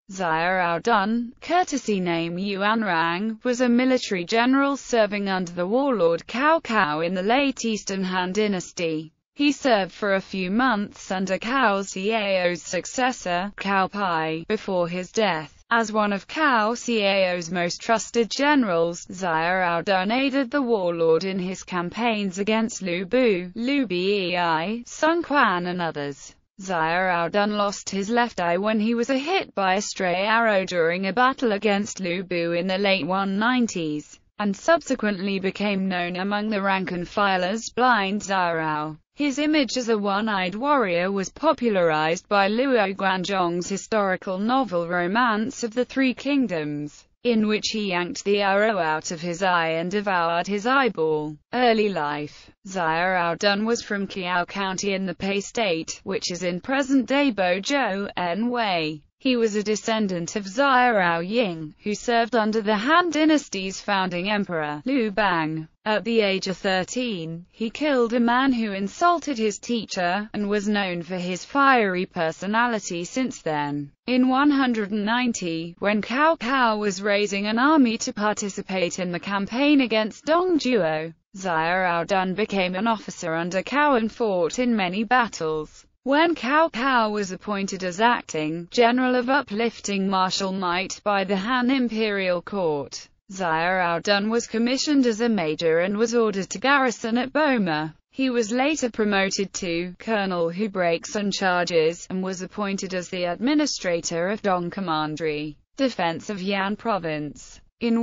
Zia al-Dun, courtesy name Yuan Rang, was a military general serving under the warlord Cao Cao in the late Eastern Han Dynasty. He served for a few months under Cao Cao's successor, Cao Pi, before his death. As one of Cao Cao's most trusted generals, Zia al-Dun aided the warlord in his campaigns against Lu Bu, Liu Bei, Sun Quan and others. Zia al-Dun lost his left eye when he was hit by a stray arrow during a battle against Lu Bu in the late 190s, and subsequently became known among the rank-and-file as Blind Zia Al. His image as a one-eyed warrior was popularized by Luo Guanzhong's historical novel Romance of the Three Kingdoms, in which he yanked the arrow out of his eye and devoured his eyeball. Early life. Zia al-Dun was from Qiao County in the Pei State, which is in present-day Bozhou, Anhui. He was a descendant of Zia al-Ying, who served under the Han Dynasty's founding emperor, Liu Bang. At the age of 13, he killed a man who insulted his teacher, and was known for his fiery personality since then. In 190, when Cao Cao was raising an army to participate in the campaign against Dongzhuo, Zia al-Dun became an officer under Cao and fought in many battles. When Cao Cao was appointed as acting general of uplifting martial might by the Han imperial court, Zia al-Dun was commissioned as a major and was ordered to garrison at Boma. He was later promoted to colonel who breaks on charges, and was appointed as the administrator of Dong Commandery, defense of Yan province. In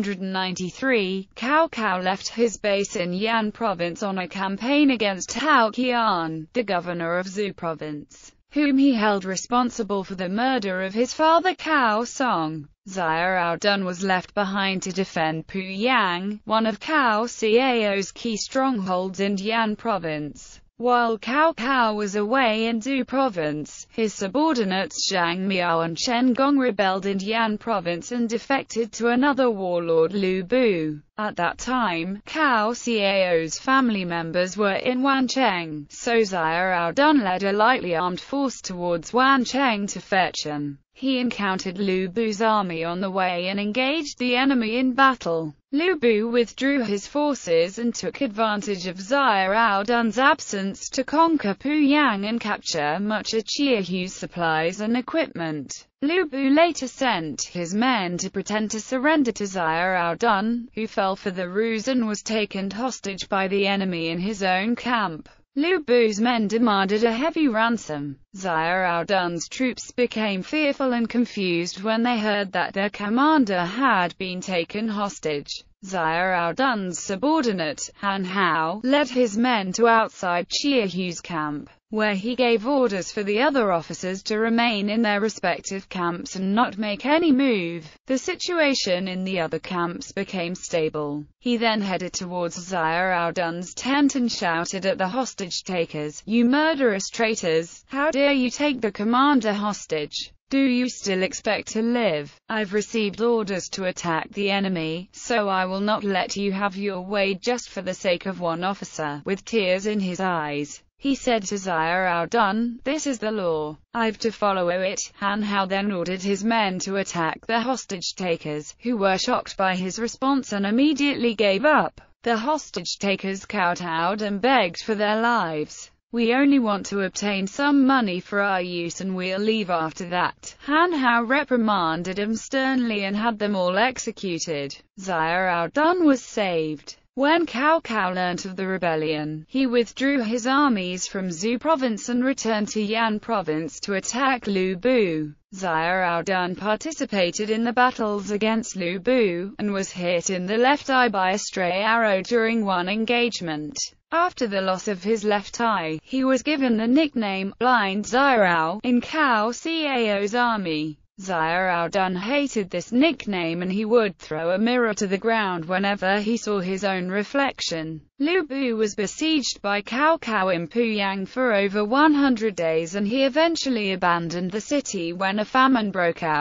193, Cao Cao left his base in Yan province on a campaign against Hao Qian, the governor of Zhou province, whom he held responsible for the murder of his father Cao Song. Zia al-Dun was left behind to defend Puyang, one of Cao Cao's key strongholds in Yan province. While Cao Cao was away in Zhou province, his subordinates Zhang Miao and Chen Gong rebelled in Yan province and defected to another warlord Lu Bu. At that time, Cao Cao's family members were in Wancheng, so Zia al-Dun led a lightly armed force towards Wancheng to fetch him. He encountered Lu Bu's army on the way and engaged the enemy in battle. Lu Bu withdrew his forces and took advantage of Zia al-Dun's absence to conquer Puyang and capture much of Qiahu's supplies and equipment. Lu Bu later sent his men to pretend to surrender to Zia al-Dun, who fell for the ruse and was taken hostage by the enemy in his own camp. Lu Bu's men demanded a heavy ransom. Zia al-Dun's troops became fearful and confused when they heard that their commander had been taken hostage. Zia al-Dun's subordinate, Han Hao, led his men to outside Qiahu's camp, where he gave orders for the other officers to remain in their respective camps and not make any move. The situation in the other camps became stable. He then headed towards Zia al-Dun's tent and shouted at the hostage-takers, "You murderous traitors! How dare you take the commander hostage? Do you still expect to live? I've received orders to attack the enemy, so I will not let you have your way just for the sake of one officer." With tears in his eyes, he said to Zia al-Dun, "This is the law. I've to follow it." Han Hao then ordered his men to attack the hostage-takers, who were shocked by his response and immediately gave up. The hostage-takers kowtowed and begged for their lives. "We only want to obtain some money for our use and we'll leave after that." Han Hao reprimanded them sternly and had them all executed. Zia al-Dun was saved. When Cao Cao learnt of the rebellion, he withdrew his armies from Zhou province and returned to Yan province to attack Lu Bu. Zia al-Dun participated in the battles against Lu Bu, and was hit in the left eye by a stray arrow during one engagement. After the loss of his left eye, he was given the nickname Blind Zia Al in Cao Cao's army. Zia al-Dun hated this nickname and he would throw a mirror to the ground whenever he saw his own reflection. Lu Bu was besieged by Cao Cao in Puyang for over 100 days and he eventually abandoned the city when a famine broke out.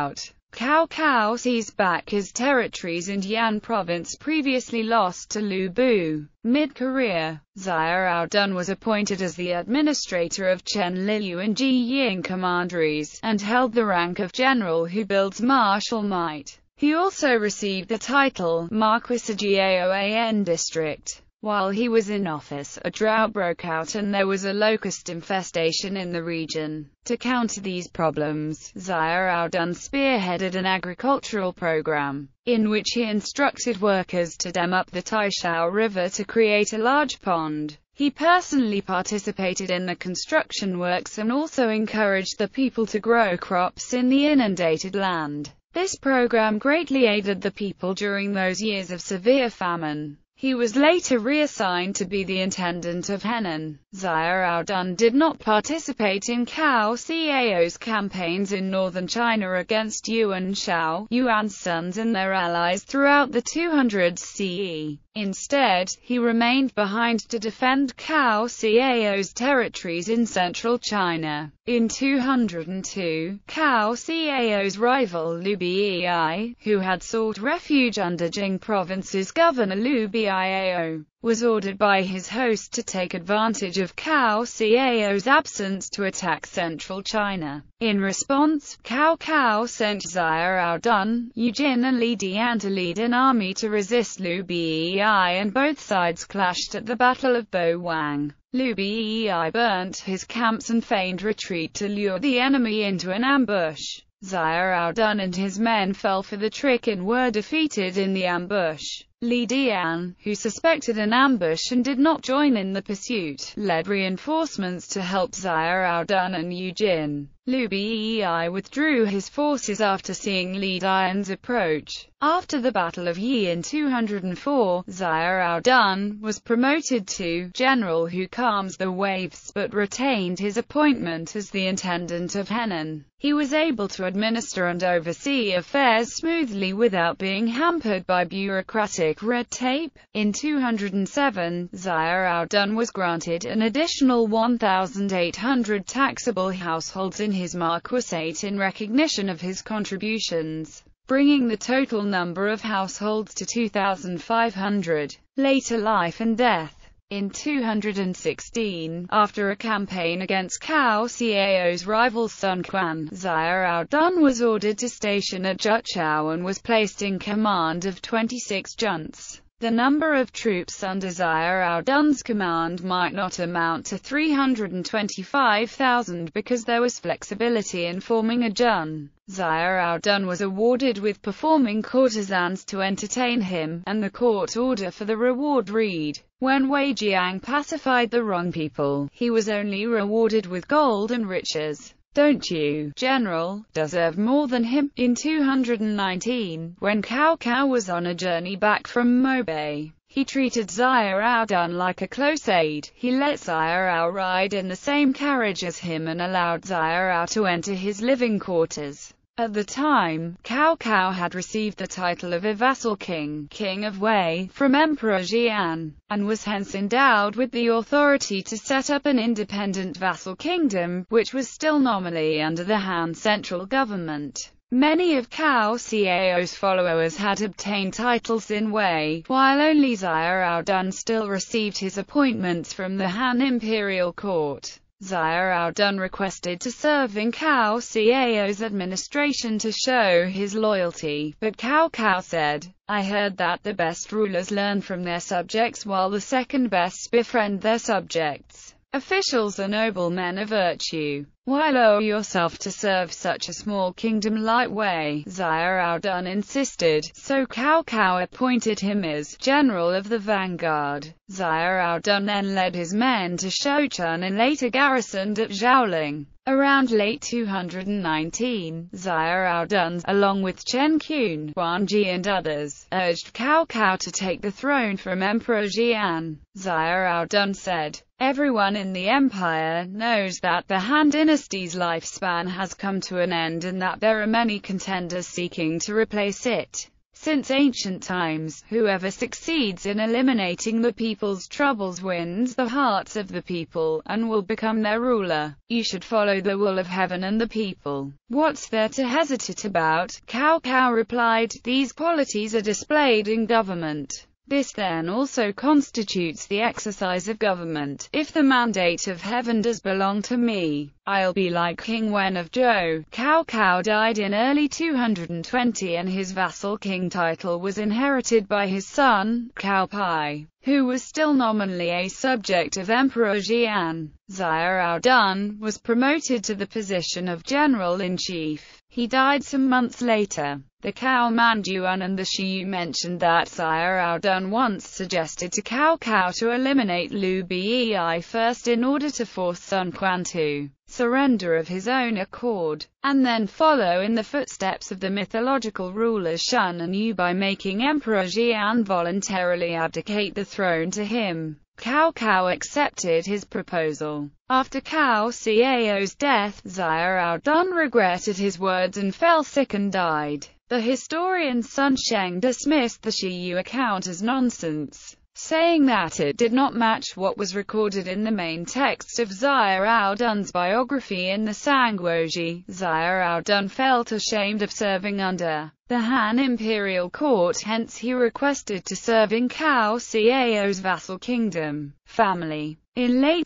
Cao Cao seized back his territories in Yan province previously lost to Lu Bu. Mid-career, Xiahou Dun was appointed as the administrator of Chen Liu and Jiying commanderies, and held the rank of general who builds martial might. He also received the title Marquis of Jiaoan district. While he was in office, a drought broke out and there was a locust infestation in the region. To counter these problems, Xiahou Dun spearheaded an agricultural program, in which he instructed workers to dam up the Taishao River to create a large pond. He personally participated in the construction works and also encouraged the people to grow crops in the inundated land. This program greatly aided the people during those years of severe famine. He was later reassigned to be the intendant of Henan. Xiahou Dun did not participate in Cao Cao's campaigns in northern China against Yuan Shao, Yuan's sons and their allies throughout the 200s CE. Instead, he remained behind to defend Cao Cao's territories in central China. In 202, Cao Cao's rival Liu Bei, who had sought refuge under Jing province's governor Liu Biao, was ordered by his host to take advantage of Cao Cao's absence to attack central China. In response, Cao Cao sent Xiahou Dun, Yu Jin and Li Dian to lead an army to resist Liu Bei, and both sides clashed at the Battle of Bo Wang. Liu Bei burnt his camps and feigned retreat to lure the enemy into an ambush. Xiahou Dun and his men fell for the trick and were defeated in the ambush. Li Dian, who suspected an ambush and did not join in the pursuit, led reinforcements to help Xiahou Dun and Yu Jin. Liu Bei withdrew his forces after seeing Li Dian's approach. After the Battle of Yi in 204, Xiahou Dun was promoted to general who calms the waves, but retained his appointment as the intendant of Henan. He was able to administer and oversee affairs smoothly without being hampered by bureaucratic red tape. In 207, Xiahou Dun was granted an additional 1,800 taxable households in his marquisate in recognition of his contributions, bringing the total number of households to 2,500. Later life and death. In 216, after a campaign against Cao Cao's rival Sun Quan, Xiahou Dun was ordered to station at Juchao and was placed in command of 26 junts. The number of troops under Xiahou Dun's command might not amount to 325,000 because there was flexibility in forming a jun. Xiahou Dun was awarded with performing courtesans to entertain him, and the court order for the reward read, when Wei Jiang pacified the wrong people, he was only rewarded with gold and riches. Don't you, General, deserve more than him? In 219, when Cao Cao was on a journey back from Mobei, he treated Xiahou Dun like a close aide. He let Xiahou ride in the same carriage as him and allowed Xiahou to enter his living quarters. At the time, Cao Cao had received the title of a vassal king, King of Wei, from Emperor Xian, and was hence endowed with the authority to set up an independent vassal kingdom, which was still nominally under the Han central government. Many of Cao Cao's followers had obtained titles in Wei, while only Xiahou Dun still received his appointments from the Han imperial court. Xiahou Dun requested to serve in Cao Cao's administration to show his loyalty, but Cao Cao said, "I heard that the best rulers learn from their subjects while the second best befriend their subjects. Officials are noble men of virtue. Why lower yourself to serve such a small kingdom like Wei?" Xiahou Dun insisted, so Cao Cao appointed him as general of the vanguard. Xiahou Dun then led his men to Shouchun and later garrisoned at Zhaoling. Around late 219, Xiahou Dun, along with Chen Qun, Huan Ji and others, urged Cao Cao to take the throne from Emperor Xian. Xiahou Dun said, "Everyone in the empire knows that the Han dynasty's lifespan has come to an end and that there are many contenders seeking to replace it. Since ancient times, whoever succeeds in eliminating the people's troubles wins the hearts of the people, and will become their ruler. You should follow the will of heaven and the people. What's there to hesitate about? Cao Cao replied, these qualities are displayed in government. This then also constitutes the exercise of government. If the mandate of heaven does belong to me, I'll be like King Wen of Zhou. Cao Cao died in early 220 and his vassal king title was inherited by his son, Cao Pi, who was still nominally a subject of Emperor Xian. Xiahou Dun was promoted to the position of general-in-chief. He died some months later. The Cao Mandyuan and the Shiyu mentioned that Xiahou Dun once suggested to Cao Cao to eliminate Liu Bei first in order to force Sun Quan to surrender of his own accord, and then follow in the footsteps of the mythological rulers Shun and Yu by making Emperor Xian voluntarily abdicate the throne to him. Cao Cao accepted his proposal. After Cao Cao's death, Xiahou Dun regretted his words and fell sick and died. The historian Sun Sheng dismissed the Shiyu account as nonsense, saying that it did not match what was recorded in the main text of Xiahou Dun's biography in the Sangguoji. Xiahou Dun felt ashamed of serving under the Han imperial court, hence he requested to serve in Cao Cao's vassal kingdom family. In late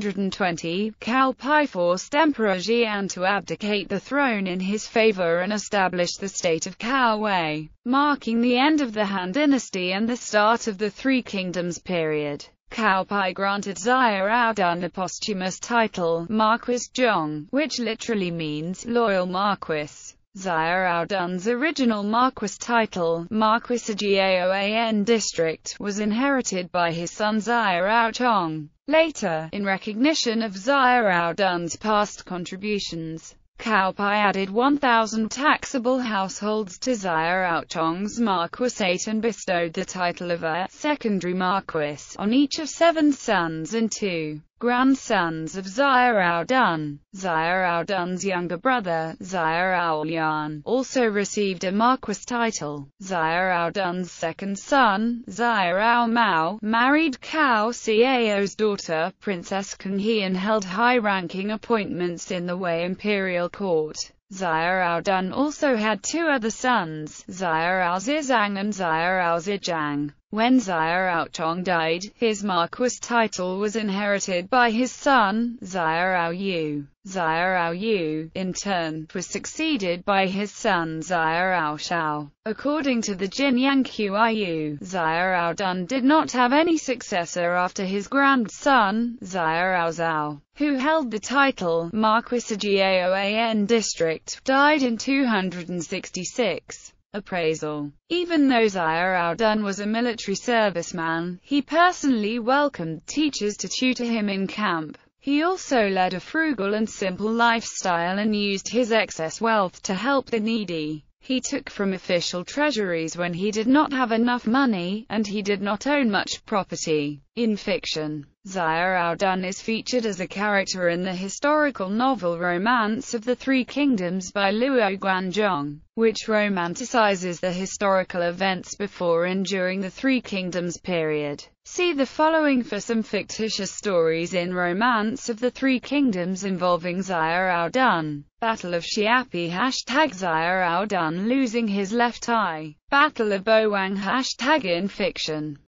220, Cao Pi forced Emperor Xian to abdicate the throne in his favor and established the state of Cao Wei, marking the end of the Han dynasty and the start of the Three Kingdoms period. Cao Pi granted Xiahou Dun the posthumous title, Marquis Zhong, which literally means loyal marquis. Xiahou Dun's original marquis title, Marquis of Gaoan District, was inherited by his son Xiahou Chong. Later, in recognition of Xiahou Dun's past contributions, Cao Pi added 1,000 taxable households to Xiahou Chong's marquisate and bestowed the title of a secondary marquis on each of 7 sons and 2 grandsons of Xiahou Dun. Xiahou Dun's younger brother, Xiahou Yan, also received a marquis title. Xiahou Dun's second son, Xiahou Mao, married Cao Cao's daughter, Princess Kang He, and held high-ranking appointments in the Wei imperial court. Xiahou Dun also had 2 other sons, Xiahou Zizang and Xiahou Zhejiang. When Xiahou Chong died, his marquis title was inherited by his son, Xiahou Yu. Xiahou Yu, in turn, was succeeded by his son Xiahou Shao. According to the Jinyang Qiu, Xiahou Dun did not have any successor after his grandson, Xiahou Zhao, who held the title, Marquis of Gaoan District, died in 266. Appraisal. Even though Xiahou Dun was a military serviceman, he personally welcomed teachers to tutor him in camp. He also led a frugal and simple lifestyle and used his excess wealth to help the needy. He took from official treasuries when he did not have enough money, and he did not own much property. In fiction, Xiahou Dun is featured as a character in the historical novel Romance of the Three Kingdoms by Luo Guanzhong, which romanticizes the historical events before and during the Three Kingdoms period. See the following for some fictitious stories in Romance of the Three Kingdoms involving Xiahou Dun. Battle of Xiapi #Xiahou Dun losing his left eye. Battle of Bowang #in fiction.